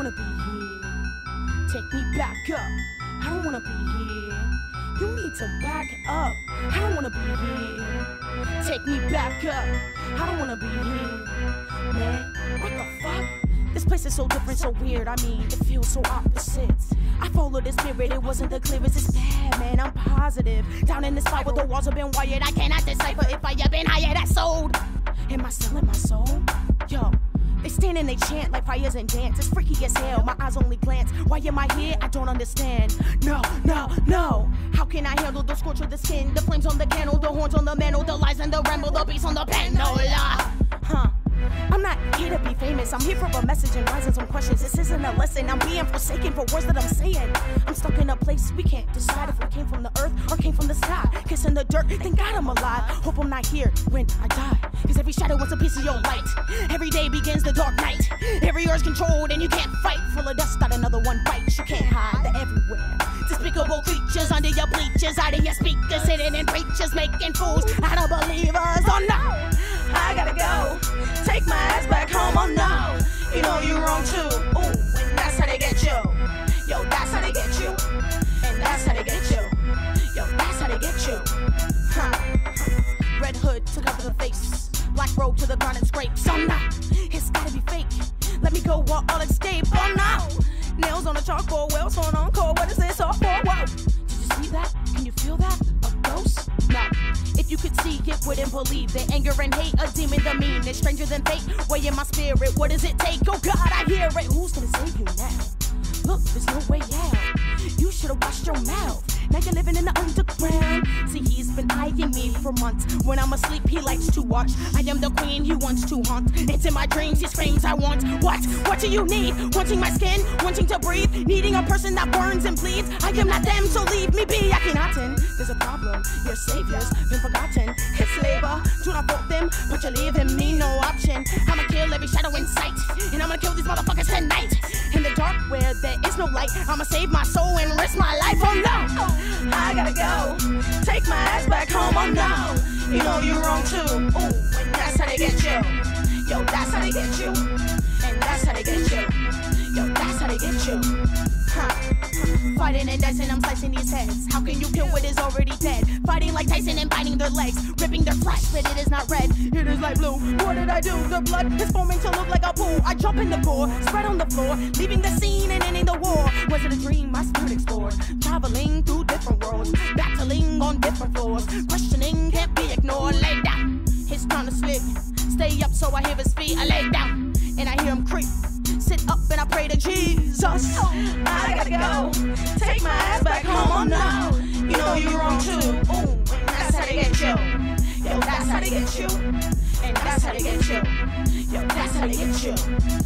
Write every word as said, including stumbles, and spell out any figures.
wanna be here. Take me back up. I don't wanna be here. You need to back up. I don't wanna be here. Take me back up. I don't wanna be here. Man, what the fuck? This place is so different, so weird. I mean, it feels so opposite. I followed the spirit, it wasn't the clearest. It's bad, man, I'm positive. Down in the spot where the walls have been wired, I cannot decipher if I have been hired, I sold. Am I selling my soul? Yo, they stand and they chant like fires and dance. It's freaky as hell, my eyes only glance. Why am I here? I don't understand. No, no, no. How can I handle the scorch of the skin? The flames on the candle, the horns on the mantle, the lies and the ramble, the beats on the panola. Huh. I'm not here to be famous, I'm here for a message and rising some questions. This isn't a lesson, I'm being forsaken for words that I'm saying. I'm stuck in a place we can't decide if we came from the earth or came from the sky. Kissing the dirt, thank God I'm alive. Hope I'm not here when I die, cause every shadow wants a piece of your light. Every day begins the dark night. Every urge controlled and you can't fight. Full of dust, not another one bites. You can't hide, they're everywhere. Despicable creatures under your bleachers, out of your speakers, sitting in preachers, making fools out of believers. Oh no, I gotta go. Take my ass back home, oh no. You know you're wrong too. Ooh, and that's how they get you. Yo, that's how they get you. And that's how they get you. Yo, that's how they get you. Huh. Red hood to cover the face. Black robe to the ground and scrapes. Oh no, it's gotta be fake. Let me go while all escape. Oh no, nails on a chalkboard, whales on encore. What is this all for? Whoa, did you see that? Can you feel that? A ghost? No. If you could see, it wouldn't believe the anger and hate, a demon, the mean, it's stranger than fate. Way in my spirit, what does it take? Oh God, I hear it. Who's gonna save you now? Look, there's no way out. You should've washed your mouth. Now you're living in the underground. See, he's been eyeing me for months. When I'm asleep, he likes to watch. I am the queen he wants to haunt. It's in my dreams, he screams, I want. What? What do you need? Wanting my skin? Wanting to breathe? Needing a person that burns and bleeds? I am not them, so leave me be. I cannot end. There's a problem. Your savior's been forgotten. It's labor. Do not fault them, but you're leaving me no option. I'ma kill every shadow in sight. And I'ma kill these motherfuckers tonight. In the dark where there is no light, I'ma save my soul and risk my life. Oh no! I gotta go. Take my ass back home, oh no. You know you're wrong too. Ooh, and that's how they get you. Yo, that's how they get you. And that's how they get you. Yo, that's how they get you. Huh. Fighting and dicing, I'm slicing these heads. How can you kill what is already dead? Fighting like Tyson and biting their legs, ripping their flesh, but it is not red, it is like blue. What did I do? The blood is forming to look like a pool. I jump in the gore, spread on the floor, leaving the scene and ending the war. Was it a dream? My spirit explored, traveling through different worlds, battling on different floors. Questioning can't be ignored. Lay down, it's time to sleep. Stay up so I hear his feet. I lay down and I hear him creep. Sit up and I pray to Jesus. I gotta go. Take my ass back home, oh no. You know you're wrong too. Ooh, and that's how they get you. Yo, that's how they get you. And that's how they get you. Yo, that's how they get you.